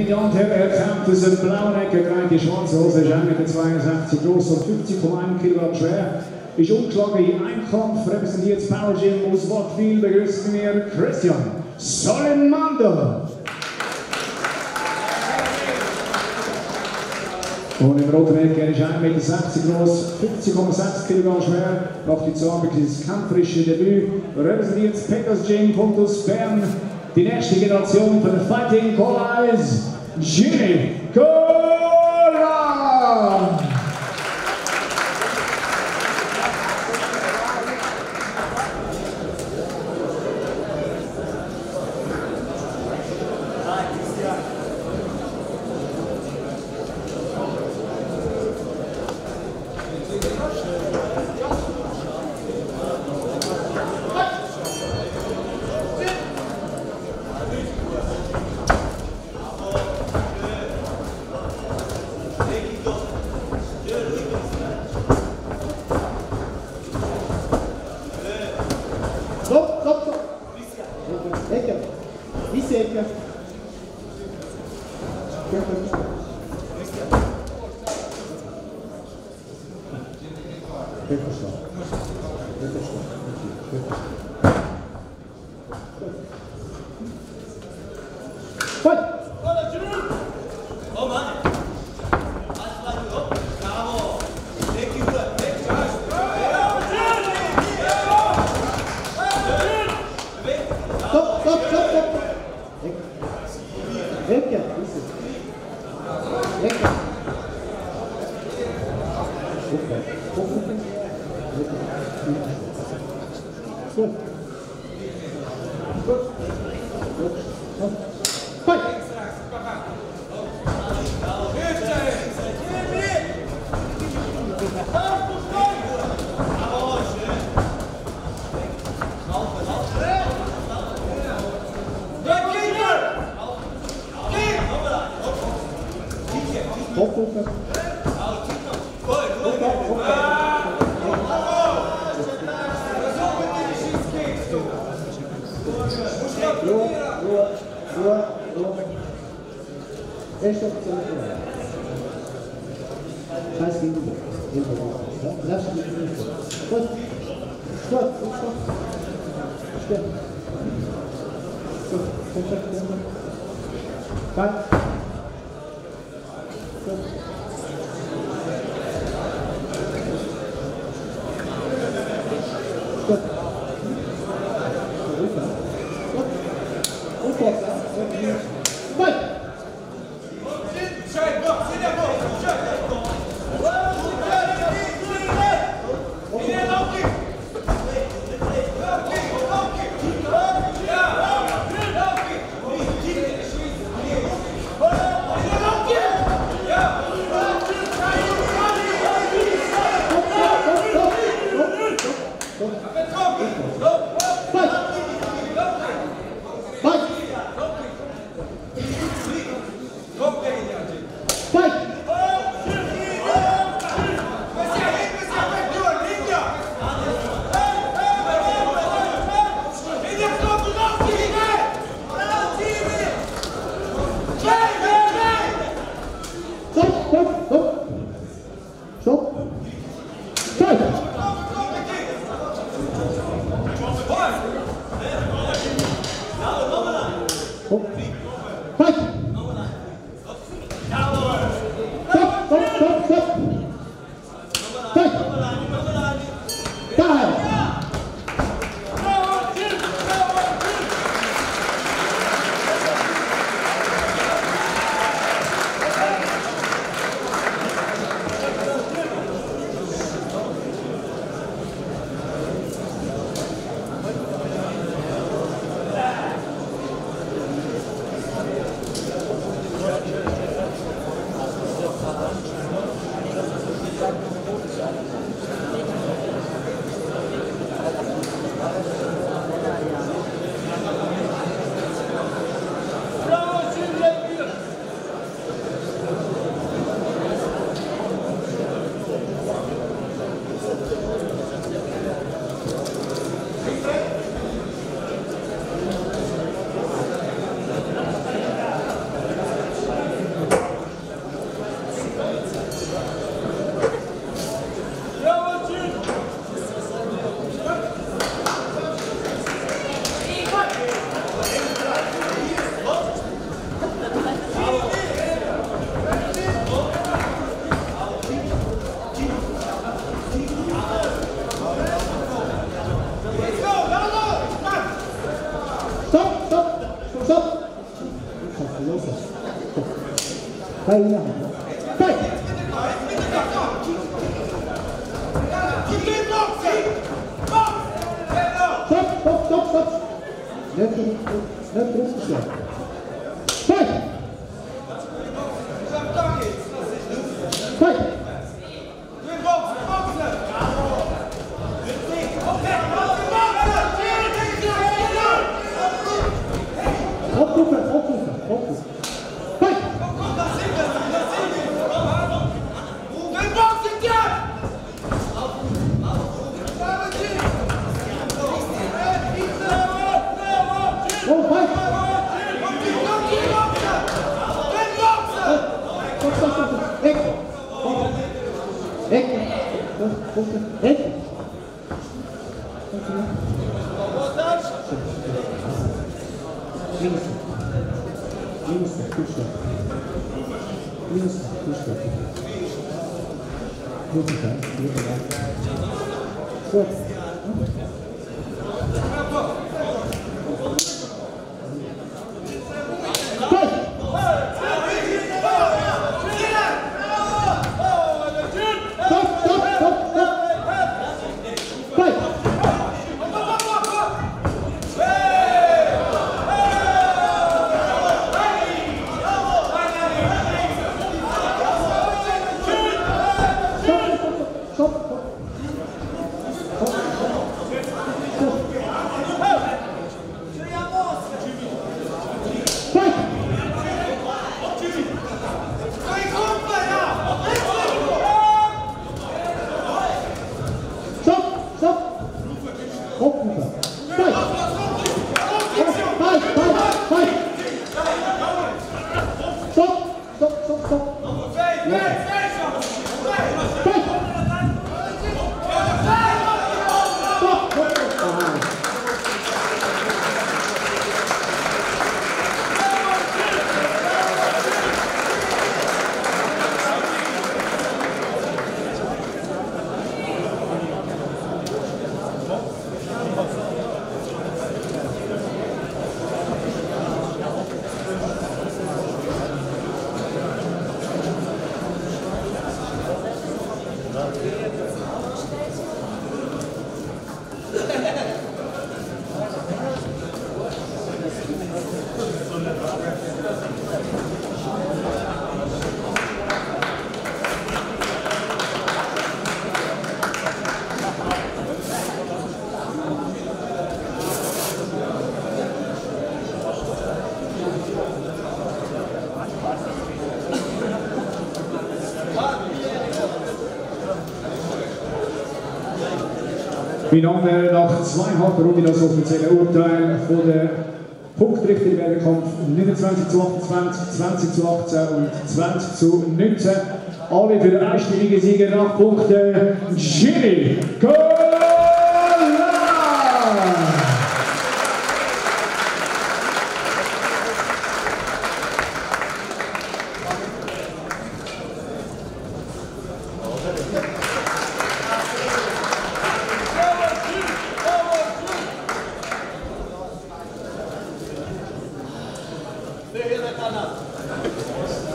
Meine Damen und Herren, er kämpft aus dem blauen Ecke, dreht die schwarze Hose, ist 1,62 Meter groß und 50,1 Kilogramm schwer. Ist ungeschlagen in einem Kampf, repräsentiert das Power Gym aus Wattwil. Begrüßen wir Christian Solimando. Und im roten Ecke, er ist 1,60 Meter groß, 50,6 Kilogramm schwer. Macht jetzt Abend dieses kämpferische Debüt. Repräsentiert das Peters Gym, kommt aus Bern. Die nächste Generation von den Fighting Coalies, Jimmy Cora! Stop, stop, stop. Ecke. Diese Ecke. Fight! Stop, stop, stop, stop. Ecke, diese. Ecke. Gut. Gut. Gut. Fight! Hochrufen. Ruhe, Ruhe, Ruhe, Ruhe. Erste Option. Scheiß gegenüber. Lass mich nicht. Stopp. Stopp. Stopp. Stopp. Stopp. Stopp. Stopp. Stop. Und Boxer. Fight! Los. Fight! Fight! Stop! Nicht rausgeschlagen. Fight! Fight! Aufrufen! Fight! Oh, fight! Stop! Ecke! Minus, Fußstopp. Gut. Wir haben nach 2,5 Runden das offizielle Urteil von der Punktrichter im Wettkampf 29 zu 28, 20 zu 18 und 20 zu 19. Alle für den einstelligen Sieger nach Punkten Jimmy Gola! Wer hier der kann.